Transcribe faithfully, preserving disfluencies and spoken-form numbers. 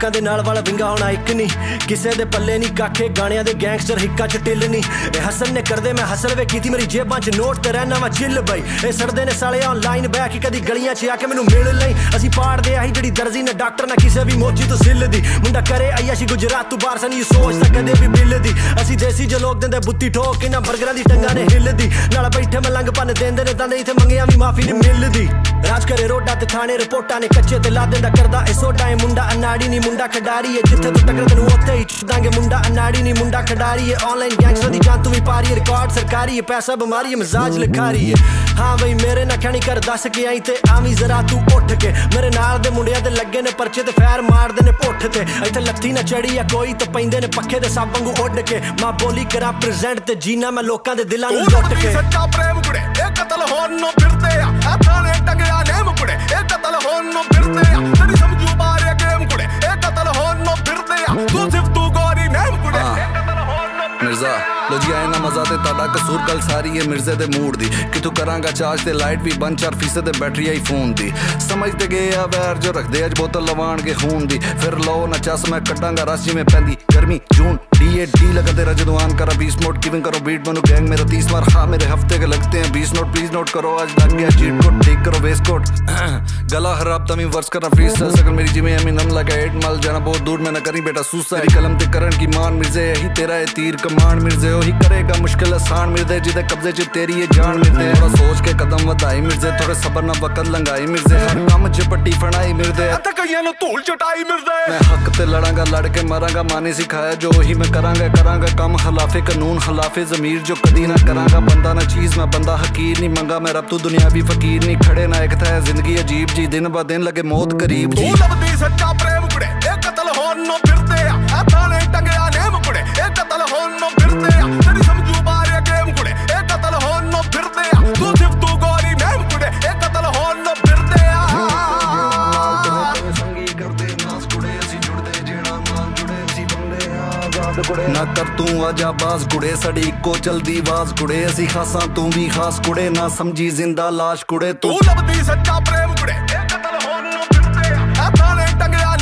लोकां दे नाल वाला विंगा होना एक नहीं किसे दे पल्ले नहीं काखे गाणियां दे गैंगस्टर हिक्का च टिल नहीं ए हसन ने करदे मैं हसल वे कीती मेरी जेबां च नोट ते रहना वा चिल बई ए सड़दे ने साले ऑनलाइन बैठ के कदी गलियां च आके मैनू मिल लई असी पाड़दे आही जेड़ी दर्जी ने डॉक्टर ना किसे भी मोची तो सिल दी मुंडा करे अय्याशी गुजरात तू बाहर सनी सोच ता कदे भी बिल दी असी देसी जो लोग दिंदे बुत्ती ठोक इन्हां बर्गरां दी टंगां ने हिल दी नाल बैठे मलंग पन देंदे ने तांदे इत्थे मंगिया भी माफी नहीं मिलदी राज करे रोडा ते थाने रिपोर्टां ने कच्चे ते ला देंदा करदा ए सोडा ए मुंडा अनाड़ी नहीं मुंडा खडारी है जिथे तू टकर तेनू उत्थे ही छुदांगे मुंडा अनाड़ी नहीं मुंडा खडारी है ऑनलाइन गैंगस्टर दी जान तू भी पारी है रिकॉर्ड सरकारी है पैसा बीमारी है मिजाज लिखारी है हाँ बई मेरे ना खणी कर दस के आई ते आवी जरा तू उठ के मेरे नाल दे मुंडिया दे लगे ने परचे ते फैर मारदे ने पुठ ते इत्थे लत्थी ना चढ़ी या कोई ते पैंदे ने पक्खे दे सब वांगू उड़ के मां बोली करा प्रेजेंट ते जीना मैं लोकां दे दिलां नू लुट के सच्चा प्रेम कुड़े ए कतल होन नो फिरदे आ थाने टंगया नेम कुड़े ए कतल होन नो फिरदे आ तेरी समझू बारे गेम कुड़े ए कतल होन नो फिरदे आ तू सिर्फ तू गोरी नेम कुड़े ए कतल होन नो मिर्जा लो जी आए ना मजा ते ताड़ा कसूर गल सारी है मिर्जे दे मूड दी कि तू करांगा चार्ज ते लाइट भी बंद चार फीसद बैटरी आई फोन दी समझते गए आ वैर जो रख दे अज बोतल लवान के खून दी फिर लो ना चस मैं कटांगा राशि में पैंदी गर्मी जून डी ए डी लगा तेरा जदवान करा बीस नोट गिविंग करो बीट बनो गैंग मेरा तीस मार हाँ मेरे हफ्ते के लगते हैं बीस नोट प्लीज नोट करो आज लग गया चीट कोट ठीक करो वेस्ट कोट गला खराब तमी वर्स करना फ्री स्टाइल सकल मेरी जिमे हमें नम लगा एट माल जाना बहुत दूर में ना करी बेटा सुसाइड कलम ते करण की मान मिर्जे यही तेरा है तीर कमान मिर्जे ही करेगा मुश्किल आसान मिर्जे जिदे कब्जे च तेरी ये जान मिर्जे थोड़ा सोच के कदम वधाई मिर्जे थोड़े सबर ना वक्त लंगाई मिर्जे हर काम च पट्टी फड़ाई मिर्जे कईयां नु धूल चटाई मिर्जे मैं हक ते लड़ांगा लड़ के मरांगा माने सिखाया जो ही मैं करांगा करांगा काम खिलाफे कानून खिलाफे ज़मीर जो कदी ना करांगा बंदा ना चीज मैं बंदा हकीर नहीं मंगा मैं रब तू दुनियावी फकीर नहीं खड़े ना एक था जिंदगी अजीब जी दिन ब दिन लगे मौत करीब जी तू लबदी सच्चा प्रेम कुड़े ए कतल होन नो फिरदे आ थाने टंगया नेम कुड़े ए कतल होन नो फिरदे आ तेरी समझू बारे गेम कुड़े ए कतल होन नो फिरदे आ तू सिर्फ तू गोरी नेम कुड़े ए कतल होन नो फिरदे आ संगी करदे नास कुड़े ਅਸੀਂ ਜੁੜਦੇ ਜਿਹੜਾ ਨਾਲ ਜੁੜੇ ਅਸੀਂ ਬੰਦੇ ਆ ਆਜ਼ਾਦ ਕੁੜੇ ना कर तू आजा बाज कुड़े सड़ी को चलदी आवाज कुड़े ਅਸੀਂ खासा तू भी खास कुड़े ना समझी जिंदा लाश कुड़े तू लबदी सच्चा प्रेम कुड़े ए कतल होन नो फिरदे आ थाने टंगया